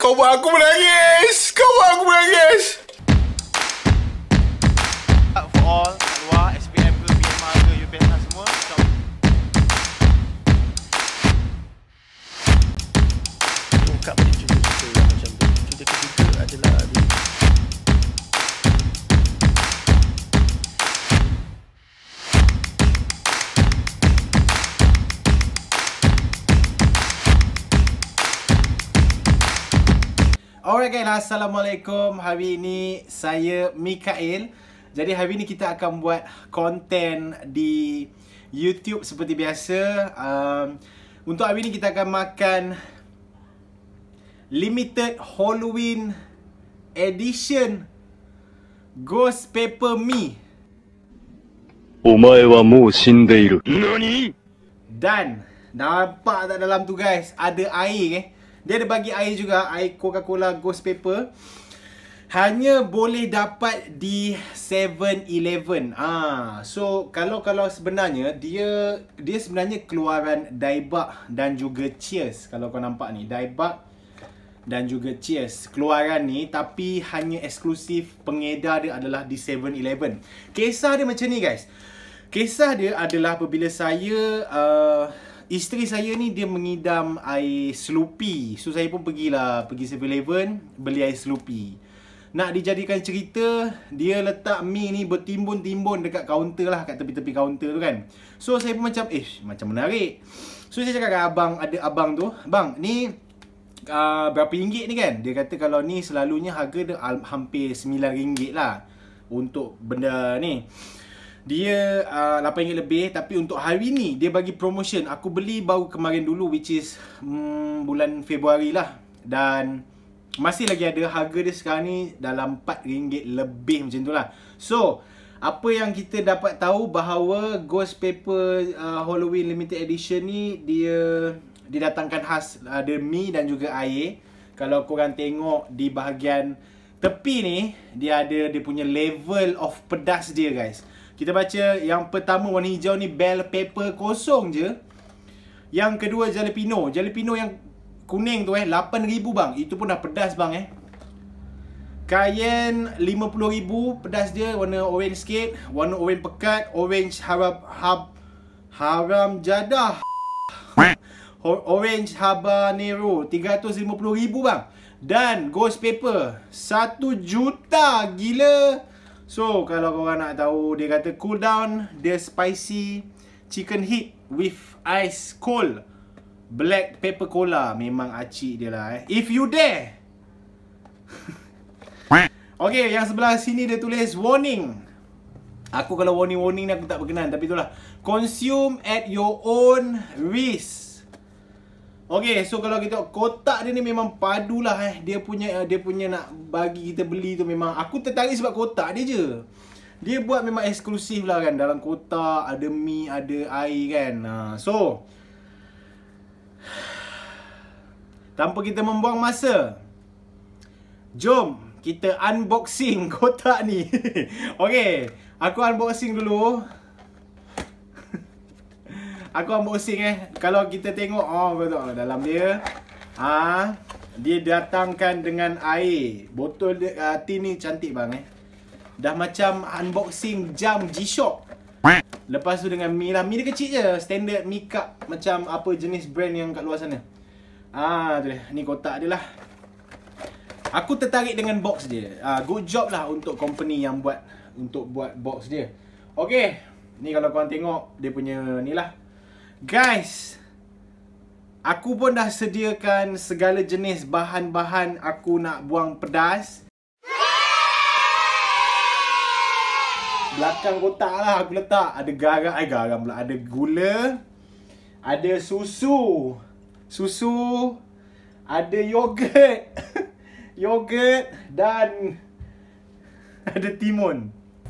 Kau buat aku menangis. Kau buat aku menangis. For all kat luar, SPM ke, PMR ke, UPSR semua, ungkap pada cerita-cerita yang macam tu. Cerita ketiga adalah di Alright guys, Assalamualaikum. Hari ini saya Mikael. Jadi hari ini kita akan buat konten di YouTube seperti biasa. Untuk hari ini kita akan makan Limited Halloween Edition Ghost Pepper Mie. お前はもう死んでいる。何? Dan nampak tak dalam tu guys, ada air Dia ada bagi air juga, air Coca-Cola Ghost Pepper. Hanya boleh dapat di 7-Eleven. So kalau sebenarnya dia sebenarnya keluaran Daebak dan juga Cheers. Kalau kau nampak ni, Daebak dan juga Cheers keluaran ni, tapi hanya eksklusif pengedar dia adalah di 7-Eleven. Kisah dia macam ni guys. Kisah dia adalah apabila isteri saya ni dia mengidam air Sloopy. So saya pun pergi 7-Eleven beli air Sloopy. Nak dijadikan cerita, dia letak mie ni bertimbun-timbun dekat kaunter lah, kat tepi-tepi kaunter tu kan. So saya pun macam macam menarik. So saya cakap kat abang tu, "Bang, ni berapa ringgit ni kan?" Dia kata kalau ni selalunya harga dia hampir RM9 lah untuk benda ni. Dia RM8 lebih, tapi untuk hari ni dia bagi promotion. Aku beli baru kemarin dulu, which is bulan Februari lah. Dan masih lagi ada. Harga dia sekarang ni dalam RM4 lebih macam tu lah. So apa yang kita dapat tahu bahawa Ghost Pepper Halloween Limited Edition ni dia didatangkan khas, ada mie dan juga air. Kalau korang tengok di bahagian tepi ni, dia punya level of pedas dia guys. Kita baca yang pertama warna hijau ni bell pepper kosong je. Yang kedua jalapeno. Jalapeno yang kuning tu RM8,000 bang. Itu pun dah pedas bang Cayenne RM50,000 pedas dia, warna orange sikit. Warna orange pekat, orange haram jadah. Orange habanero RM350,000 bang. Dan ghost pepper 1 juta, gila. So kalau korang nak tahu, dia kata cool down the spicy chicken heat with ice cold black pepper cola. Memang acik dia lah if you dare. Okay, yang sebelah sini dia tulis warning. Aku kalau warning ni aku tak berkenan, tapi itulah, consume at your own risk. Okay, so kalau kita kotak dia ni memang padu lah Dia punya nak bagi kita beli tu memang aku tertarik sebab kotak dia je. Dia buat memang eksklusif lah kan. Dalam kotak ada mie, ada air kan. So tanpa kita membuang masa, jom kita unboxing kotak ni. Okay, aku unboxing dulu. Aku unboxing Kalau kita tengok, betul dalam dia dia datangkan dengan air. Botol dia, tin ni cantik bang Dah macam unboxing jam G-Shock. Lepas tu dengan mie lah. Mie dia kecil je, standard mie cup. Macam apa jenis brand yang kat luar sana. Tu dia. Ni kotak dia lah. Aku tertarik dengan box dia. Good job lah untuk company yang buat box dia. Okay, ni kalau korang tengok dia punya ni lah. Guys, aku pun dah sediakan segala jenis bahan-bahan aku nak buang pedas. Belakang kotak lah aku letak. Ada garam pula. Ada gula, ada susu, ada yogurt yogurt, dan ada timun.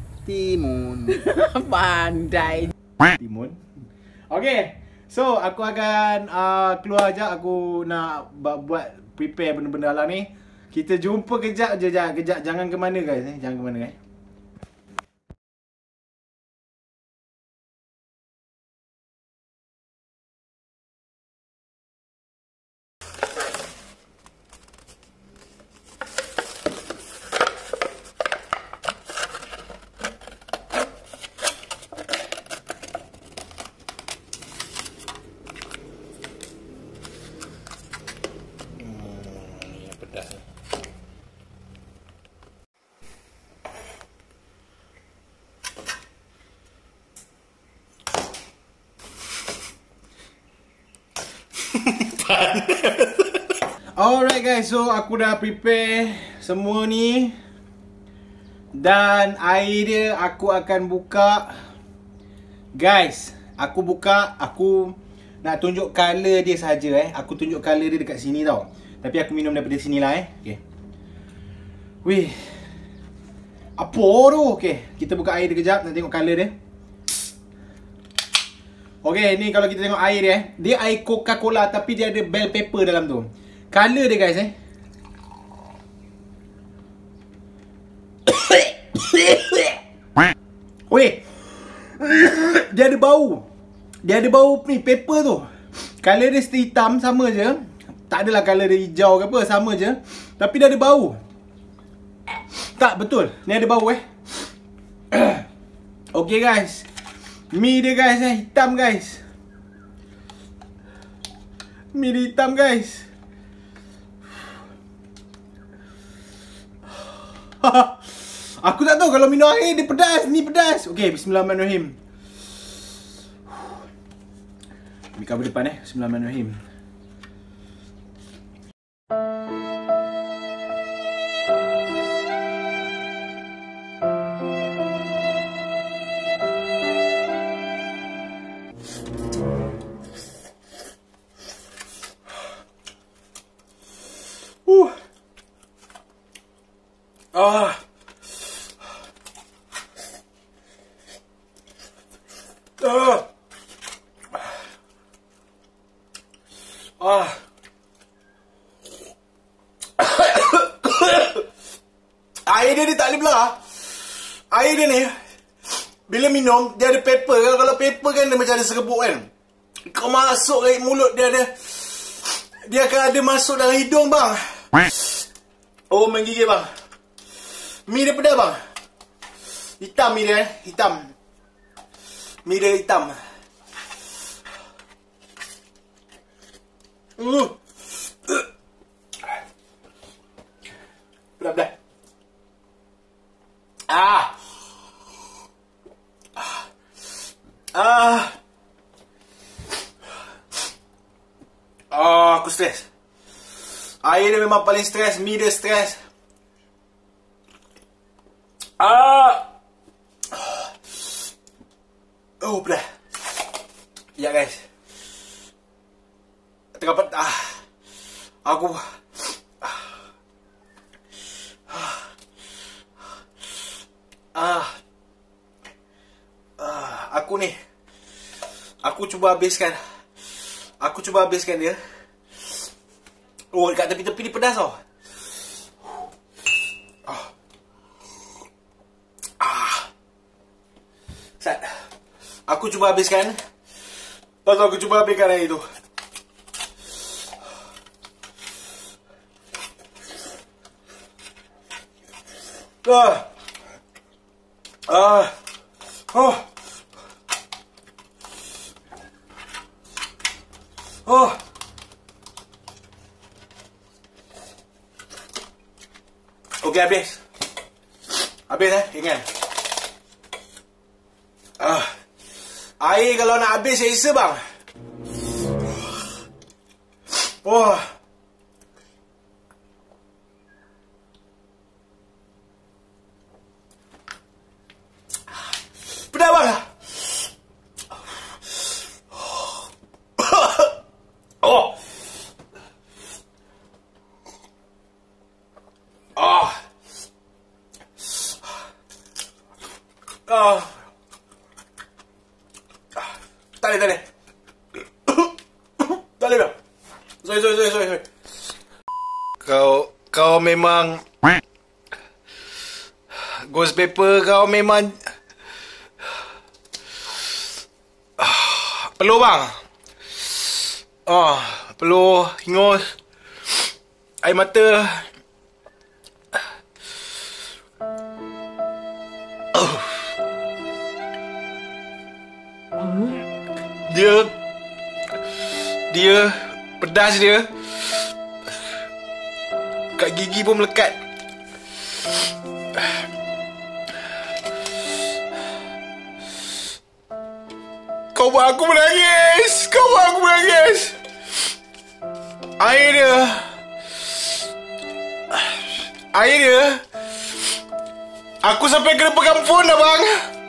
pandai. Timun. Okay, so aku akan keluar sekejap. Aku nak buat prepare benda-benda lah ni. Kita jumpa kejap je. Kejap, jangan ke mana guys. Jangan ke mana Alright guys, so aku dah prepare semua ni. Dan air dia aku akan buka. Guys, aku buka, aku nak tunjuk colour dia saja Aku tunjuk colour dia dekat sini tau. Tapi aku minum daripada sini lah Okay. Wih. Apa tu? Okay, kita buka air dia kejap, nak tengok colour dia. Okay, ni kalau kita tengok air dia dia air Coca-Cola tapi dia ada bell pepper dalam tu. Colour dia guys Weh. Dia ada bau. Dia ada bau ni pepper tu. Colour dia still hitam sama je. Tak adalah colour dia hijau ke apa, sama je. Tapi dia ada bau. Tak betul. Ni ada bau Okay guys. Mi dia guys hitam guys. Mi dia hitam guys. Aku tak tahu kalau minum air dia pedas. Ni pedas. Okay, bismillahirrahmanirrahim. Ambil cover depan bismillahirrahmanirrahim. Air dia ni tak boleh belah. Air dia ni bila minum dia ada pepper kan. Kalau pepper kan dia macam ada serbuk kan. Kau masuk ke mulut dia ada, dia akan ada masuk dalam hidung bang. Oh menggigil bang. Mi dia pedas bang. Hitam mi dia hitam. Mi dia hitam. Pedas-pedas. Aku stres. Air dia memang paling stres. Mi dia stres. Oh pedas. Ya guys. Tengah aku aku ni aku cuba habiskan dia. Oh dekat tepi-tepi ni pedas tau. Aku cuba habiskan. Lepas tu aku cuba habiskan air tu. Okey habis. Habis ingat. Air kalau nak habis selesa bang. Pedas bang. Tak boleh. Tak boleh bang. Sorry. Kau memang ghost paper kau memang peluh bang. Peluh, hingus, air mata. Dia pedas dia. Kat gigi pun melekat. Kau buat aku menangis. Air dia aku sampai kena pegang phone dah bang.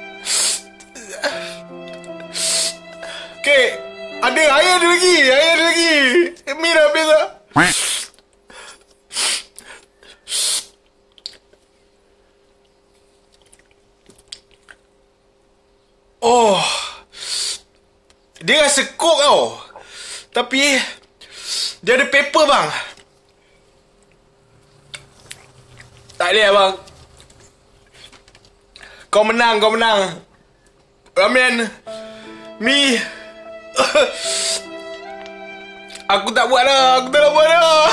Okay, ada air dia lagi. Mi dah habis dah. Oh, dia rasa coke tau. Tapi dia ada paper bang. Tak boleh bang. Kau menang. Ramen, mi. Aku tak nak buat dah.